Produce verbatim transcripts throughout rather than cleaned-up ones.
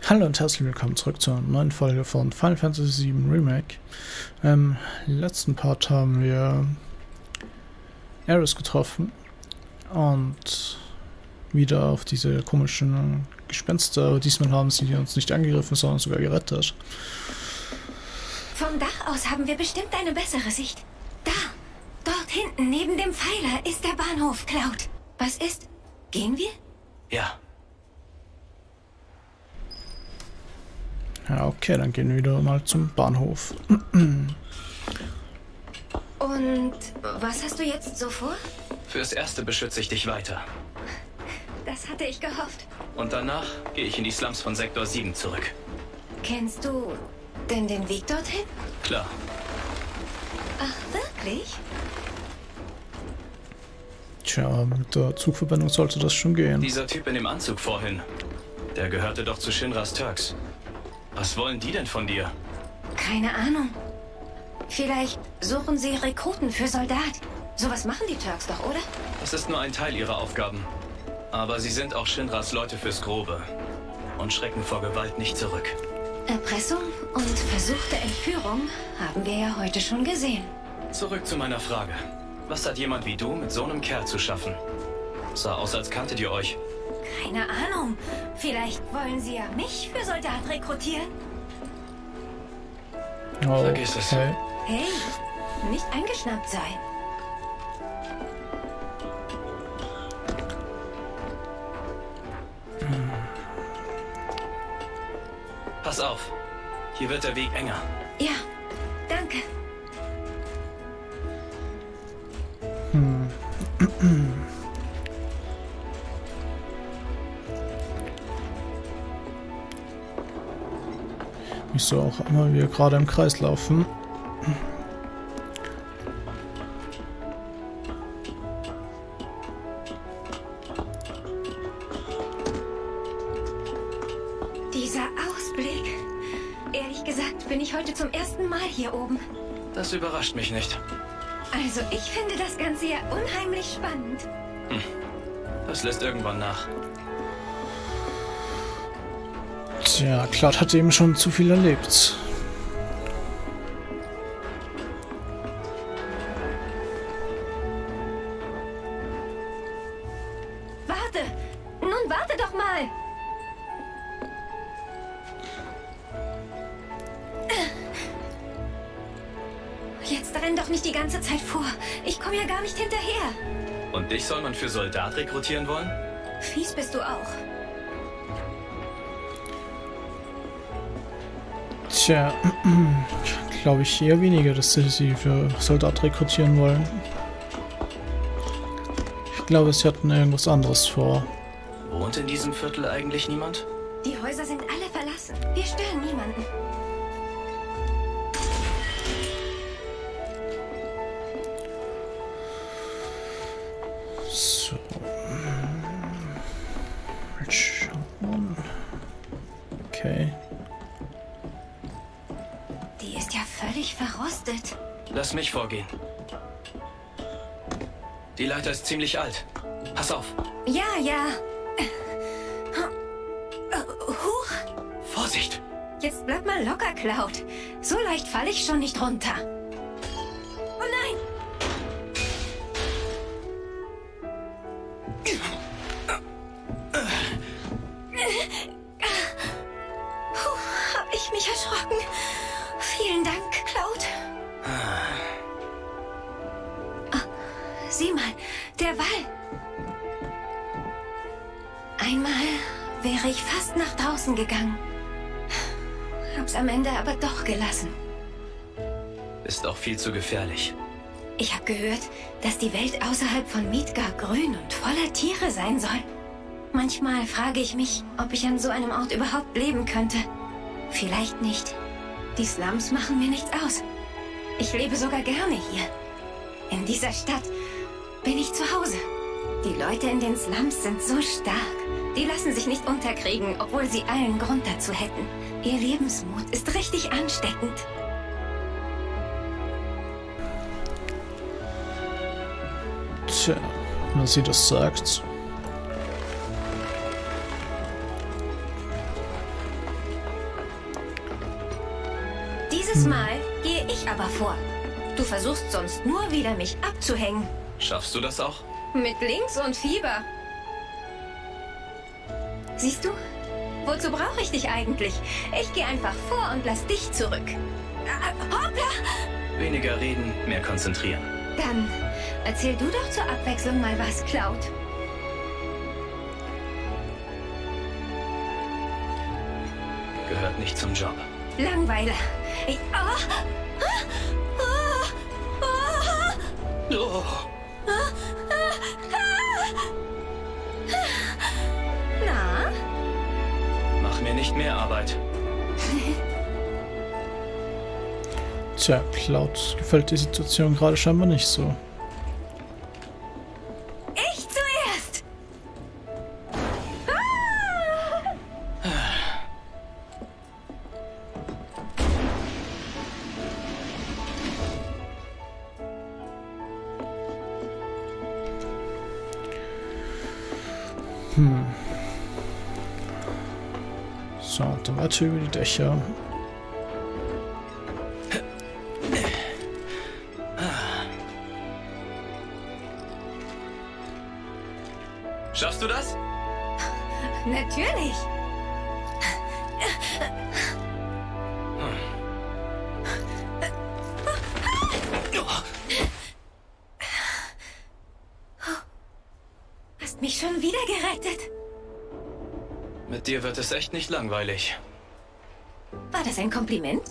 Hallo und herzlich willkommen zurück zur neuen Folge von Final Fantasy sieben Remake. Im letzten Part haben wir Aeris getroffen und wieder auf diese komischen Gespenster. Diesmal haben sie uns nicht angegriffen, sondern sogar gerettet. Vom Dach aus haben wir bestimmt eine bessere Sicht. Da, dort hinten neben dem Pfeiler ist der Bahnhof, Cloud. Was ist? Gehen wir? Ja. Ja, okay, dann gehen wir wieder mal zum Bahnhof. Und was hast du jetzt so vor? Fürs Erste beschütze ich dich weiter. Das hatte ich gehofft. Und danach gehe ich in die Slums von Sektor sieben zurück. Kennst du denn den Weg dorthin? Klar. Ach, wirklich? Tja, mit der Zugverbindung sollte das schon gehen. Dieser Typ in dem Anzug vorhin, der gehörte doch zu Shinras Turks. Was wollen die denn von dir? Keine Ahnung. Vielleicht suchen sie Rekruten für Soldat. Sowas machen die Turks doch, oder? Das ist nur ein Teil ihrer Aufgaben. Aber sie sind auch Shinras Leute fürs Grobe und schrecken vor Gewalt nicht zurück. Erpressung und versuchte Entführung haben wir ja heute schon gesehen. Zurück zu meiner Frage. Was hat jemand wie du mit so einem Kerl zu schaffen? Sah aus, als kanntet ihr euch. Keine Ahnung. Vielleicht wollen sie ja mich für Soldat rekrutieren. Oh, Vergiss es. okay. Hey, nicht eingeschnappt sein. Pass auf. Hier wird der Weg enger. Ja, danke. Hm. Wieso auch immer wir gerade im Kreis laufen. Dieser Ausblick. Ehrlich gesagt bin ich heute zum ersten Mal hier oben. Das überrascht mich nicht. Also ich finde das Ganze ja unheimlich spannend. Hm. Das lässt irgendwann nach. Tja, Cloud hat eben schon zu viel erlebt. Warte! Nun warte doch mal! Jetzt renn doch nicht die ganze Zeit vor. Ich komme ja gar nicht hinterher. Und dich soll man für Soldat rekrutieren wollen? Fies bist du auch. Tja, glaube ich eher weniger, dass sie sie für Soldat rekrutieren wollen. Ich glaube, sie hatten irgendwas anderes vor. Wohnt in diesem Viertel eigentlich niemand? Die Häuser sind alle verlassen. Wir stören niemanden. So. Mal schauen. Okay. Die ist ja völlig verrostet. Lass mich vorgehen. Die Leiter ist ziemlich alt. Pass auf. Ja, ja. Huch. Vorsicht! Jetzt bleib mal locker, Cloud. So leicht falle ich schon nicht runter. Oh nein! Puh, hab ich mich erschrocken. Vielen Dank, Cloud. Ah, sieh mal, der Wall. Einmal wäre ich fast nach draußen gegangen. Hab's am Ende aber doch gelassen. Ist auch viel zu gefährlich. Ich habe gehört, dass die Welt außerhalb von Midgar grün und voller Tiere sein soll. Manchmal frage ich mich, ob ich an so einem Ort überhaupt leben könnte. Vielleicht nicht. Die Slums machen mir nichts aus. Ich lebe sogar gerne hier. In dieser Stadt bin ich zu Hause. Die Leute in den Slums sind so stark. Die lassen sich nicht unterkriegen, obwohl sie allen Grund dazu hätten. Ihr Lebensmut ist richtig ansteckend. Tja, wenn sie das sagt. Dieses Mal gehe ich aber vor. Du versuchst sonst nur wieder, mich abzuhängen. Schaffst du das auch? Mit Links und Fieber. Siehst du? Wozu brauche ich dich eigentlich? Ich gehe einfach vor und lass dich zurück. Äh, hoppla! Weniger reden, mehr konzentrieren. Dann erzähl du doch zur Abwechslung mal was, Cloud. Gehört nicht zum Job. Langweiler. Ich, oh, oh, oh, Oh. Na? Mach mir nicht mehr Arbeit. Tja, Cloud gefällt die Situation gerade scheinbar nicht so. Ich zuerst! Hm. So, und dann weiter über die Dächer. Schaffst du das? Natürlich! Hast mich schon wieder gerettet. Mit dir wird es echt nicht langweilig. War das ein Kompliment?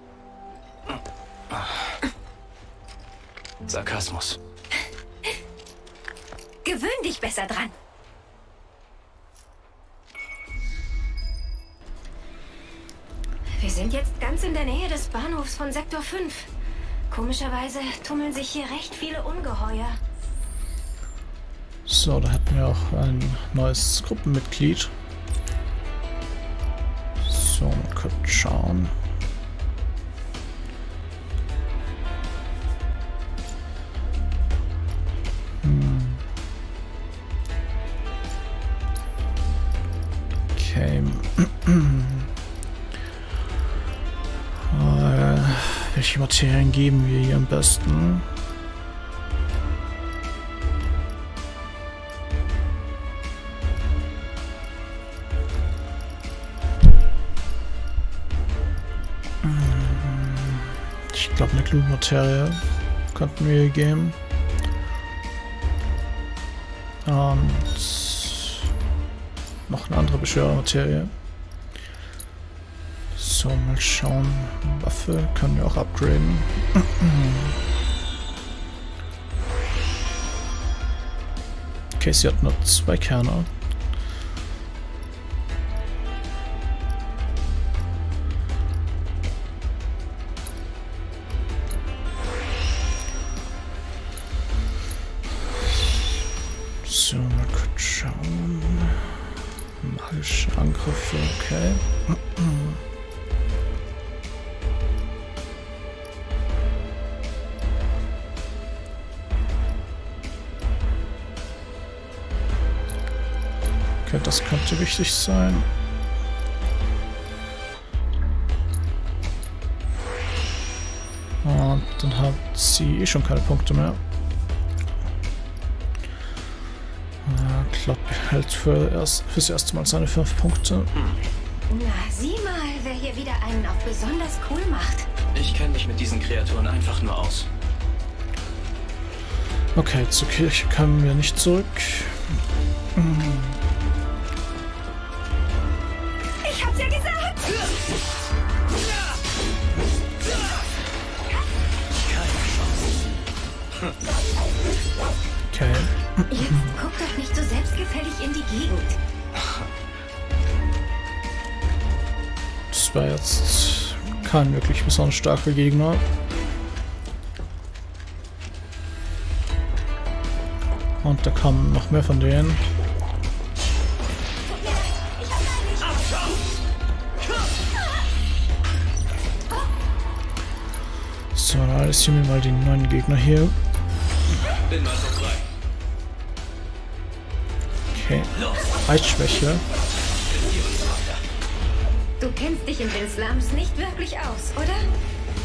Sarkasmus. Gewöhn dich besser dran. Wir sind jetzt ganz in der Nähe des Bahnhofs von Sektor fünf. Komischerweise tummeln sich hier recht viele Ungeheuer. So, da hätten wir auch ein neues Gruppenmitglied. So, mal kurz schauen. Hm. Okay. äh, welche Materialien geben wir hier am besten? Ich glaube, eine Glutmaterie könnten wir hier geben. Und noch eine andere Beschwörermaterie. So, mal schauen. Waffe können wir auch upgraden. Okay, sie hat nur zwei Kerne. So, mal kurz schauen. Magische Angriffe, okay. Okay, das könnte wichtig sein. Und dann hat sie eh schon keine Punkte mehr. Cloud behält für erst, fürs erste Mal seine fünf Punkte. Na, sieh mal, wer hier wieder einen auf besonders cool macht. Ich kenne mich mit diesen Kreaturen einfach nur aus. Okay, zur Kirche kommen wir nicht zurück. Ich hab's ja gesagt! Okay. Jetzt guck doch nicht so selbstgefällig in die Gegend. Das war jetzt kein wirklich besonders starker Gegner. Und da kommen noch mehr von denen. So, dann adressieren wir mal die neuen Gegner hier. Bin mal so frei. Okay. Eisschwäche. Du kennst dich in den Slums nicht wirklich aus, oder?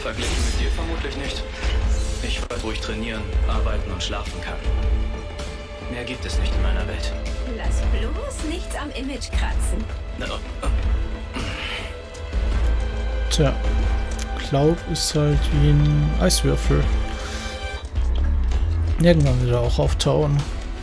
Verglichen mit dir vermutlich nicht. Ich weiß, wo ich trainieren, arbeiten und schlafen kann. Mehr gibt es nicht in meiner Welt. Lass bloß nichts am Image kratzen. Na, oh. Tja, Glaub ist halt wie ein Eiswürfel. Irgendwann wieder auch auftauen.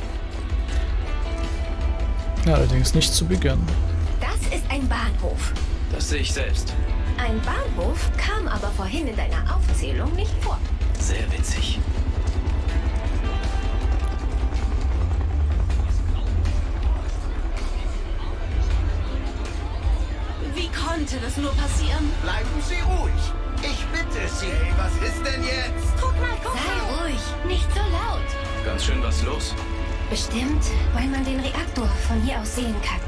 Allerdings nicht zu Beginn. Das ist ein Bahnhof. Das sehe ich selbst. Ein Bahnhof kam aber vorhin in deiner Aufzählung nicht vor. Sehr witzig. Wie konnte das nur passieren? Bleiben Sie ruhig. Ich bitte Sie. Hey, was ist denn jetzt? Guck mal, guck mal. Sei ruhig, nicht so laut. Ganz schön was los. Bestimmt, weil man den Reaktor von hier aus sehen kann.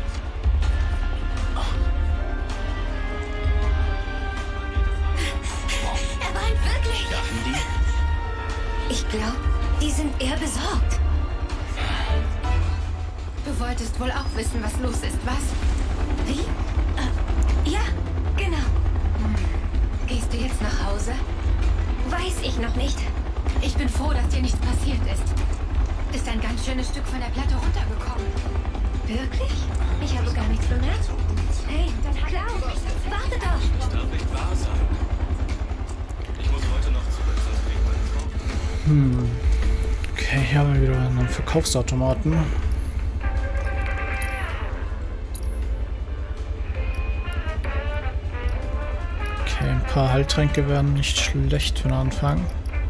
Er brennt wirklich. Gaffen die? Ich glaube, die sind eher besorgt. Du wolltest wohl auch wissen, was los ist, was? Wie? Äh, ja, genau. Hm. Gehst du jetzt nach Hause? Weiß ich noch nicht. Ich bin froh, dass dir nichts passiert ist. Ist ein ganz schönes Stück von der Platte runtergekommen. Wirklich? Ich habe gar nichts bemerkt. Hey, dann Klaus, warte doch. Das darf nicht wahr sein. Ich muss heute noch zurück, sonst kriegt meine Frau. Hm. Okay, hier haben wir wieder einen Verkaufsautomaten. Okay, ein paar Heiltränke wären nicht schlecht für den Anfang.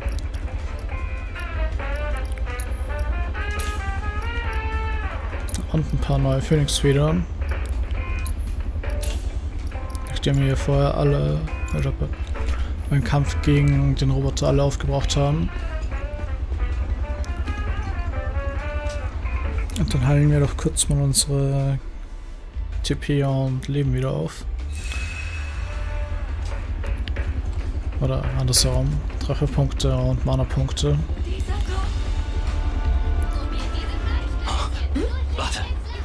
Und ein paar neue Phoenix-Federn. Nachdem wir hier vorher alle oder beim Kampf gegen den Roboter alle aufgebraucht haben. Und dann heilen wir doch kurz mal unsere T P und Leben wieder auf. Oder andersherum. Trefferpunkte und Mana-Punkte. Warte.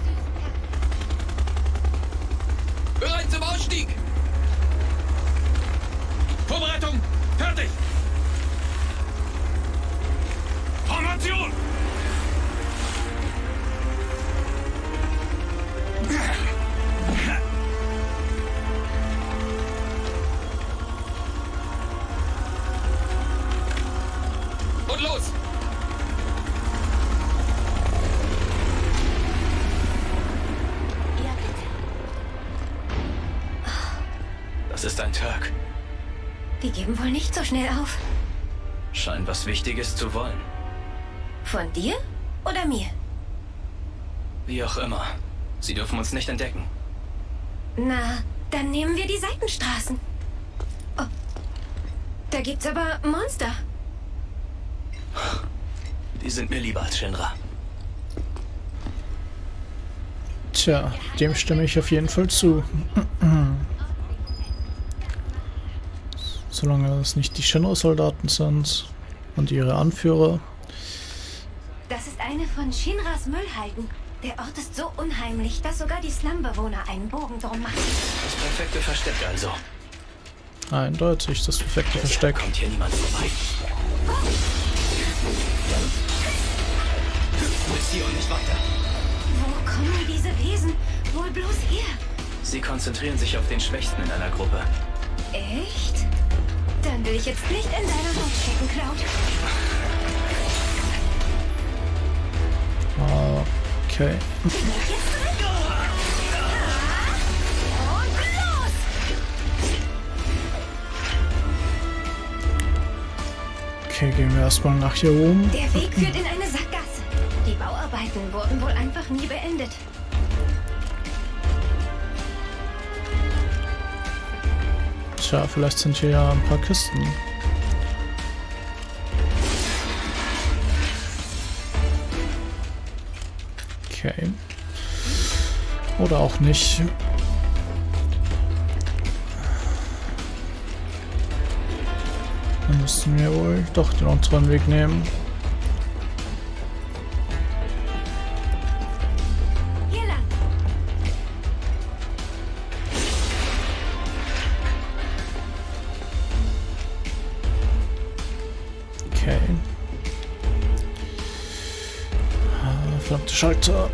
Bereit zum Ausstieg! Vorbereitung! Fertig! Formation! Und los! Ja, bitte. Das ist ein Turk. Die geben wohl nicht so schnell auf. Scheint was Wichtiges zu wollen. Von dir oder mir? Wie auch immer. Sie dürfen uns nicht entdecken. Na, dann nehmen wir die Seitenstraßen. Oh, da gibt's aber Monster. Die sind mir lieber als Shinra. Tja, dem stimme ich auf jeden Fall zu. Solange es nicht die Shinra-Soldaten sind und ihre Anführer. Das ist eine von Shinras Müllhalden. Der Ort ist so unheimlich, dass sogar die Slumbewohner einen Bogen drum machen. Das perfekte Versteck also. Eindeutig das perfekte Versteck. Kommt hier niemand vorbei. Bis hier und nicht weiter. Wo kommen diese Wesen wohl bloß her? Sie konzentrieren sich auf den Schwächsten in einer Gruppe. Echt? Dann will ich jetzt nicht in deiner Haut stecken, Cloud. Okay. Jetzt drin. Und los! Okay, gehen wir erstmal nach hier oben. Der Weg führt in eine Sackgasse. Die Bauarbeiten wurden wohl einfach nie beendet. Tja, vielleicht sind hier ja ein paar Kisten. Okay. Oder auch nicht. Dann müssten wir wohl doch den unteren Weg nehmen. Hier lang. Schalter.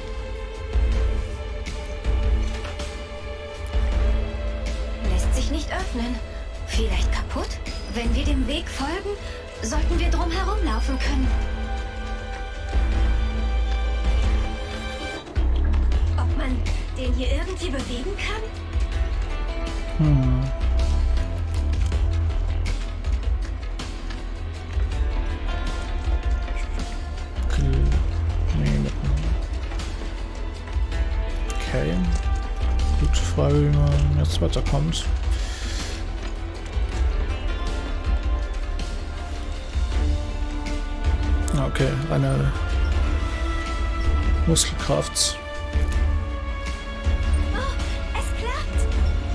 Lässt sich nicht öffnen. Vielleicht kaputt? Wenn wir dem Weg folgen, sollten wir drum herum laufen können. Ob man den hier irgendwie bewegen kann? Hm. Okay. Gute Frage, wie man jetzt weiterkommt. Okay, eine Muskelkraft. Oh, es klappt!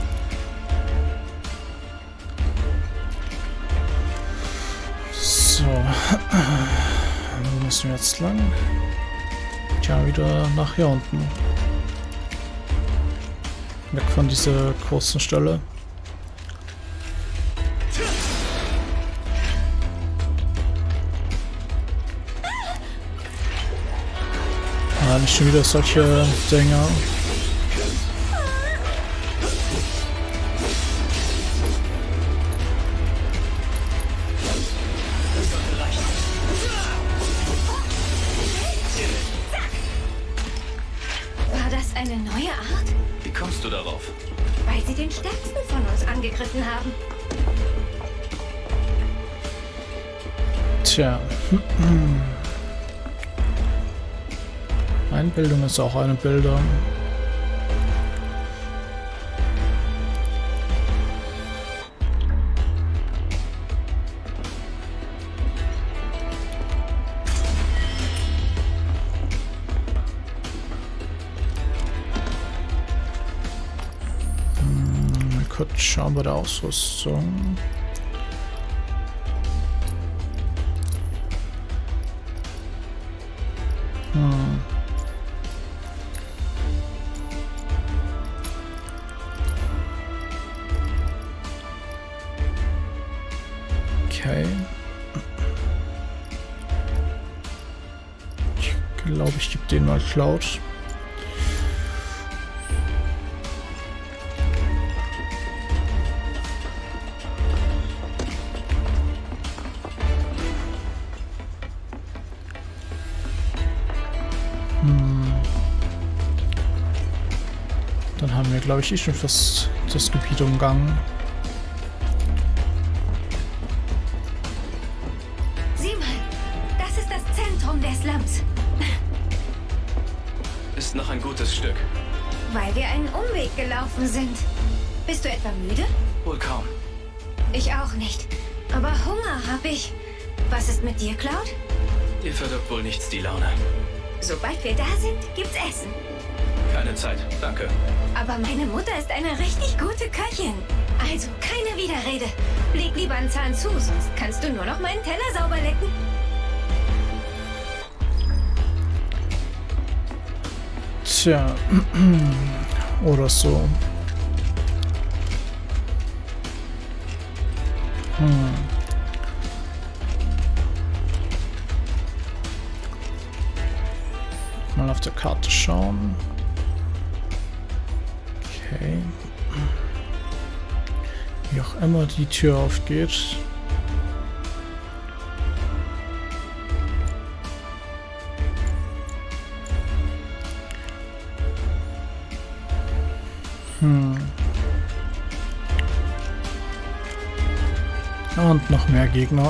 So. Wo müssen wir jetzt lang? Tja, wieder nach hier unten. Weg von dieser kurzen Stelle. Ah, nicht schon wieder solche Dinger. War das eine neue Art? Wie kommst du darauf? Weil sie den stärksten von uns angegriffen haben. Tja. Einbildung ist auch eine Bildung. Hm, kurz schauen bei der Ausrüstung. Hm. Okay. Ich glaube, ich gebe den mal Cloud. Hm. Dann haben wir, glaube ich, eh schon fast das Gebiet umgangen. Der Slums. Ist noch ein gutes Stück. Weil wir einen Umweg gelaufen sind. Bist du etwa müde? Wohl kaum. Ich auch nicht. Aber Hunger hab ich. Was ist mit dir, Cloud? Dir verdirbt wohl nichts die Laune. Sobald wir da sind, gibt's Essen. Keine Zeit, danke. Aber meine Mutter ist eine richtig gute Köchin. Also keine Widerrede. Leg lieber einen Zahn zu, sonst kannst du nur noch meinen Teller sauber lecken. Tja, oder so. Hm. Mal auf der Karte schauen. Okay. Wie auch immer die Tür aufgeht. Hm. Und noch mehr Gegner.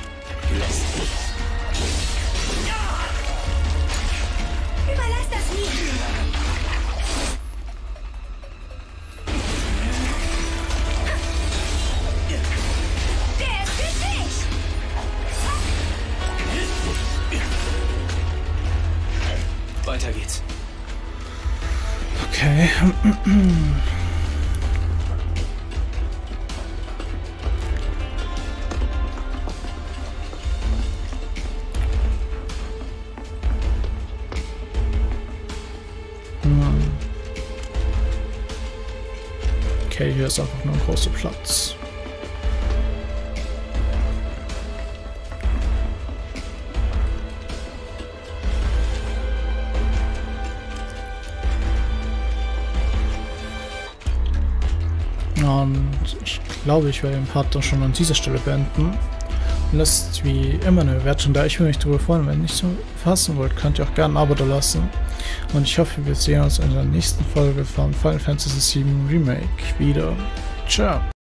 Überlass das nie. Der ist für dich. Weiter geht's. Okay. Okay, hier ist einfach nur ein großer Platz. Und ich glaube, ich werde den Part dann schon an dieser Stelle beenden. Lasst wie immer eine Bewertung da. Ich würde mich darüber freuen. Wenn ihr nicht so fassen wollt, könnt ihr auch gerne ein Abo da lassen. Und ich hoffe, wir sehen uns in der nächsten Folge von Final Fantasy sieben Remake wieder. Ciao!